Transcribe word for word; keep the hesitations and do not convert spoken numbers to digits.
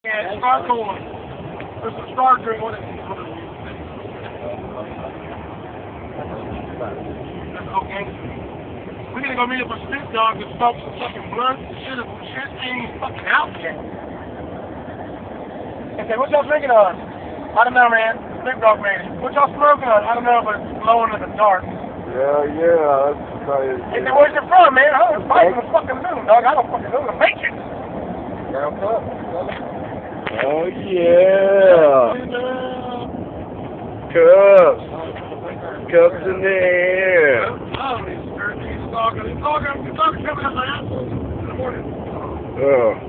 And start going. There's a start doing what it is. Okay. We need to go meet up with Spit Dog and smoke some fucking blunt shit and shit ain't fucking out yet. Okay, what y'all drinking on? I don't know, man. Spit Dog made it. What y'all smoking on? I don't know, but it's glowing in the dark. Yeah, yeah, that's crazy. Hey, then where's it from, man? I was fighting the fucking moon, dog. I don't fucking know to make it. Oh, yeah. Cups. Cups in the air. Oh, he's talking. He's talking. He's talking coming up my ass in the morning. Oh.